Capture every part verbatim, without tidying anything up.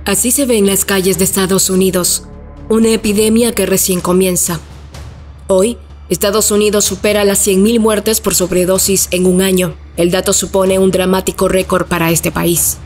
Así se ve en las calles de Estados Unidos, una epidemia que recién comienza. Hoy, Estados Unidos supera las cien mil muertes por sobredosis en un año. El dato supone un dramático récord para este país.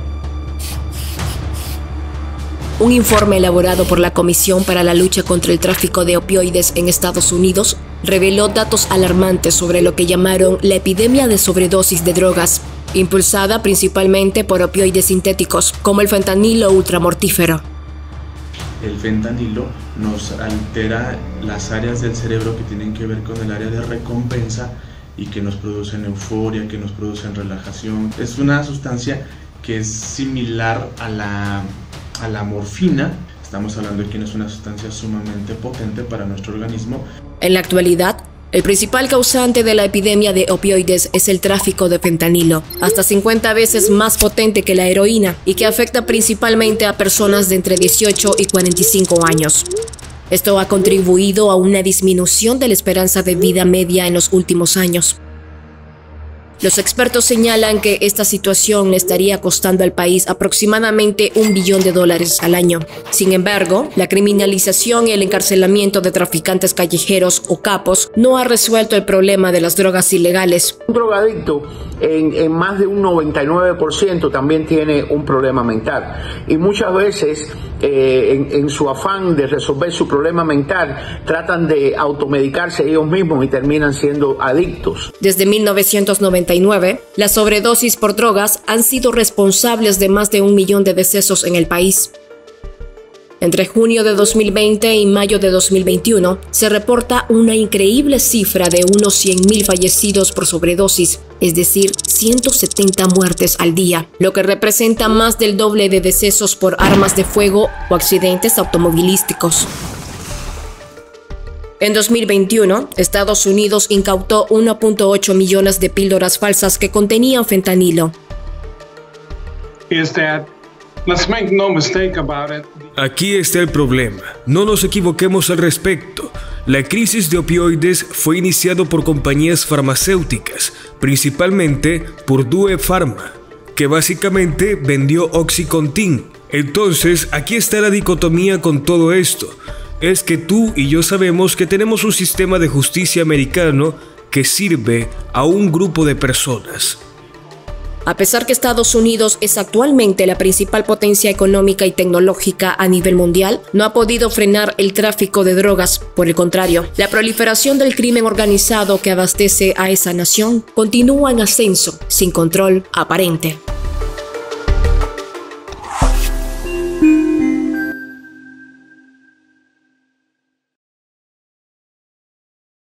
Un informe elaborado por la Comisión para la Lucha contra el Tráfico de Opioides en Estados Unidos reveló datos alarmantes sobre lo que llamaron la epidemia de sobredosis de drogas, impulsada principalmente por opioides sintéticos, como el fentanilo ultramortífero. El fentanilo nos altera las áreas del cerebro que tienen que ver con el área de recompensa y que nos producen euforia, que nos producen relajación. Es una sustancia que es similar a la, a la morfina. Estamos hablando de que es una sustancia sumamente potente para nuestro organismo. En la actualidad, el principal causante de la epidemia de opioides es el tráfico de fentanilo, hasta cincuenta veces más potente que la heroína y que afecta principalmente a personas de entre dieciocho y cuarenta y cinco años. Esto ha contribuido a una disminución de la esperanza de vida media en los últimos años. Los expertos señalan que esta situación le estaría costando al país aproximadamente un billón de dólares al año. Sin embargo, la criminalización y el encarcelamiento de traficantes callejeros o capos no ha resuelto el problema de las drogas ilegales. Un drogadicto en, en más de un noventa y nueve por ciento también tiene un problema mental y muchas veces eh, en, en su afán de resolver su problema mental tratan de automedicarse ellos mismos y terminan siendo adictos. Desde mil novecientos noventa y nueve, las sobredosis por drogas han sido responsables de más de un millón de decesos en el país. Entre junio de dos mil veinte y mayo de dos mil veintiuno, se reporta una increíble cifra de unos cien mil fallecidos por sobredosis, es decir, ciento setenta muertes al día, lo que representa más del doble de decesos por armas de fuego o accidentes automovilísticos. En dos mil veintiuno, Estados Unidos incautó uno punto ocho millones de píldoras falsas que contenían fentanilo. Aquí está el problema. No nos equivoquemos al respecto. La crisis de opioides fue iniciada por compañías farmacéuticas, principalmente por Due Pharma, que básicamente vendió Oxycontin. Entonces, aquí está la dicotomía con todo esto. Es que tú y yo sabemos que tenemos un sistema de justicia americano que sirve a un grupo de personas. A pesar que Estados Unidos es actualmente la principal potencia económica y tecnológica a nivel mundial, no ha podido frenar el tráfico de drogas. Por el contrario, la proliferación del crimen organizado que abastece a esa nación continúa en ascenso, sin control aparente.